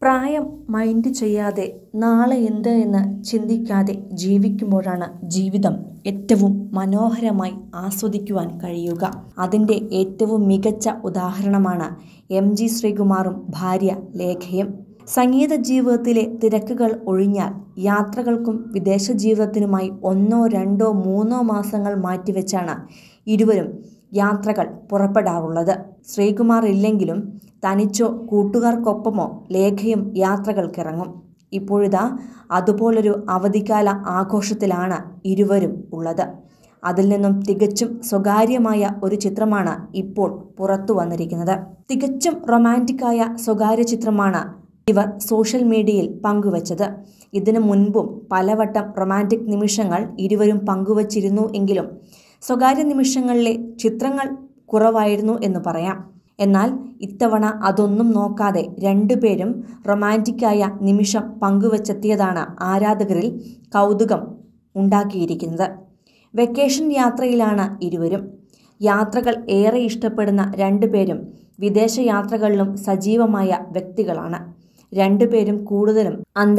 പ്രായം മൈൻഡ് ചെയ്യാതെ നാളെ എന്ത് എന്ന് ചിന്തിക്കാതെ ജീവിക്കുമ്പോഴാണ് ജീവിതം ഏറ്റവും മനോഹരമായി ആസ്വദിക്കുവാൻ കഴിയുക. അതിൻ്റെ ഏറ്റവും മികച്ച ഉദാഹരണമാണ് MG ശ്രീകുമാറും ഭാര്യ ലേഖയും. സംഗീത ജീവിതത്തിലെ തിരക്കുകൾ ഒഴിഞ്ഞാൽ യാത്രകൾക്കും വിദേശ ജീവിതത്തിനുമായി 1, 2, 3 മാസങ്ങൾ മാറ്റിവെച്ചാണ് ഇരുവരും യാത്രകൾ പുറപ്പെടാറുള്ളത്. ശ്രീകുമാർ ഇല്ലെങ്കിലും തനിച്ചോ കൂട്ടുകാർക്കൊപ്പമോ ലേഖയും യാത്രകൾക്കിറങ്ങും. ഇപ്പോഴിതാ അതുപോലൊരു അവധിക്കാല ആഘോഷത്തിലാണ് ഇരുവരും ഉള്ളത്. അതിൽ നിന്നും തികച്ചും സ്വകാര്യമായ ഒരു ചിത്രമാണ് ഇപ്പോൾ പുറത്തു വന്നിരിക്കുന്നത്. തികച്ചും റൊമാൻറ്റിക്കായ സ്വകാര്യ ചിത്രമാണ് ഇവർ സോഷ്യൽ മീഡിയയിൽ പങ്കുവച്ചത്. ഇതിനു മുൻപും പലവട്ടം റൊമാൻറ്റിക് നിമിഷങ്ങൾ ഇരുവരും പങ്കുവച്ചിരുന്നു എങ്കിലും സ്വകാര്യ നിമിഷങ്ങളിലെ ചിത്രങ്ങൾ കുറവായിരുന്നു എന്ന് പറയാം. എന്നാൽ ഇത്തവണ അതൊന്നും നോക്കാതെ രണ്ടുപേരും റൊമാൻറ്റിക്കായ നിമിഷം പങ്കുവച്ചെത്തിയതാണ് ആരാധകരിൽ കൗതുകം ഉണ്ടാക്കിയിരിക്കുന്നത്. വെക്കേഷൻ യാത്രയിലാണ് ഇരുവരും. യാത്രകൾ ഏറെ ഇഷ്ടപ്പെടുന്ന രണ്ടുപേരും വിദേശ യാത്രകളിലും സജീവമായ വ്യക്തികളാണ്. രണ്ടുപേരും കൂടുതലും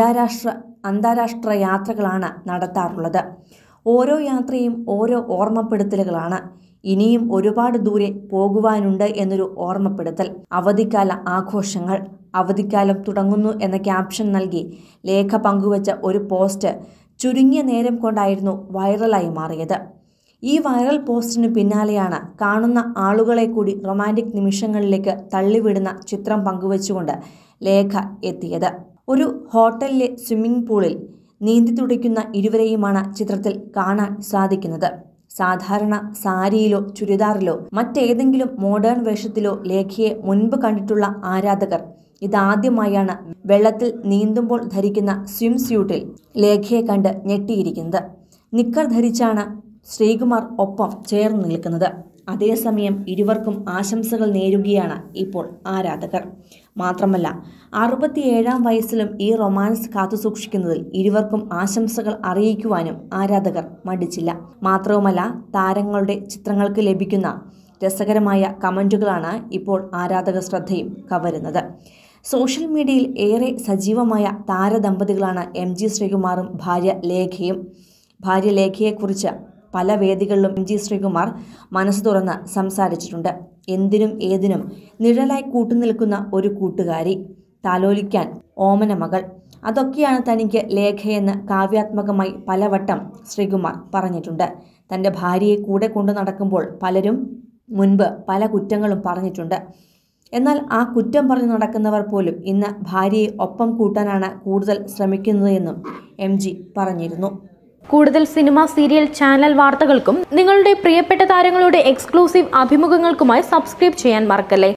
അന്താരാഷ്ട്ര യാത്രകളാണ് നടത്താറുള്ളത്. ഓരോ യാത്രയും ഓരോ ഓർമ്മപ്പെടുത്തലുകളാണ്. ഇനിയും ഒരുപാട് ദൂരെ പോകുവാനുണ്ട് എന്നൊരു ഓർമ്മപ്പെടുത്തൽ. അവധിക്കാല ആഘോഷങ്ങൾ. അവധിക്കാലം തുടങ്ങുന്നു എന്ന ക്യാപ്ഷൻ നൽകി ലേഖ പങ്കുവച്ച ഒരു പോസ്റ്റ് ചുരുങ്ങിയ നേരം കൊണ്ടായിരുന്നു വൈറലായി മാറിയത്. ഈ വൈറൽ പോസ്റ്റിന് പിന്നാലെയാണ് കാണുന്ന ആളുകളെ കൂടി റൊമാൻറ്റിക് നിമിഷങ്ങളിലേക്ക് തള്ളിവിടുന്ന ചിത്രം പങ്കുവച്ചുകൊണ്ട് ലേഖ എത്തിയത്. ഒരു ഹോട്ടലിലെ സ്വിമ്മിംഗ് പൂളിൽ നീന്തി തുടിക്കുന്ന ഇരുവരെയുമാണ് ചിത്രത്തിൽ കാണാൻ സാധിക്കുന്നത്. സാധാരണ സാരിയിലോ ചുരിദാറിലോ മറ്റേതെങ്കിലും മോഡേൺ വേഷത്തിലോ ലേഖയെ മുൻപ് കണ്ടിട്ടുള്ള ആരാധകർ ഇതാദ്യമായാണ് വെള്ളത്തിൽ നീന്തുമ്പോൾ ധരിക്കുന്ന സ്വിം സ്യൂട്ടിൽ ലേഖയെ കണ്ട് ഞെട്ടിയിരിക്കുന്നത്. നിക്കർ ധരിച്ചാണ് ശ്രീകുമാർ ഒപ്പം ചേർന്ന് നിൽക്കുന്നത്. അതേസമയം ഇരുവർക്കും ആശംസകൾ നേരുകയാണ് ഇപ്പോൾ ആരാധകർ. മാത്രമല്ല 67-ാം വയസ്സിലും ഈ റൊമാൻസ് കാത്തുസൂക്ഷിക്കുന്നതിൽ ഇരുവർക്കും ആശംസകൾ അറിയിക്കുവാനും ആരാധകർ മടിച്ചില്ല. മാത്രവുമല്ല താരങ്ങളുടെ ചിത്രങ്ങൾക്ക് ലഭിക്കുന്ന രസകരമായ കമൻറ്റുകളാണ് ഇപ്പോൾ ആരാധക ശ്രദ്ധയും കവരുന്നത്. സോഷ്യൽ മീഡിയയിൽ ഏറെ സജീവമായ താരദമ്പതികളാണ് MG ശ്രീകുമാറും ഭാര്യ ലേഖയും. ഭാര്യ ലേഖയെക്കുറിച്ച് പല വേദികളിലും MG ശ്രീകുമാർ മനസ്സ് തുറന്ന് സംസാരിച്ചിട്ടുണ്ട്. എന്തിനും ഏതിനും നിഴലായി കൂട്ടുനിൽക്കുന്ന ഒരു കൂട്ടുകാരി, താലോലിക്കാൻ ഓമന മകൾ, അതൊക്കെയാണ് തനിക്ക് ലേഖയെന്ന് കാവ്യാത്മകമായി പലവട്ടം ശ്രീകുമാർ പറഞ്ഞിട്ടുണ്ട്. തൻ്റെ ഭാര്യയെ കൂടെ കൊണ്ടു നടക്കുമ്പോൾ പലരും മുൻപ് പല കുറ്റങ്ങളും പറഞ്ഞിട്ടുണ്ട്. എന്നാൽ ആ കുറ്റം പറഞ്ഞു നടക്കുന്നവർ പോലും ഇന്ന് ഭാര്യയെ ഒപ്പം കൂട്ടാനാണ് കൂടുതൽ ശ്രമിക്കുന്നത് എന്നും MG പറഞ്ഞിരുന്നു. കൂടുതൽ സിനിമ, സീരിയൽ, ചാനൽ വാർത്തകൾക്കും നിങ്ങളുടെ പ്രിയപ്പെട്ട താരങ്ങളുടെ എക്സ്ക്ലൂസീവ് അഭിമുഖങ്ങൾക്കുമായി സബ്സ്ക്രൈബ് ചെയ്യാൻ മറക്കല്ലേ.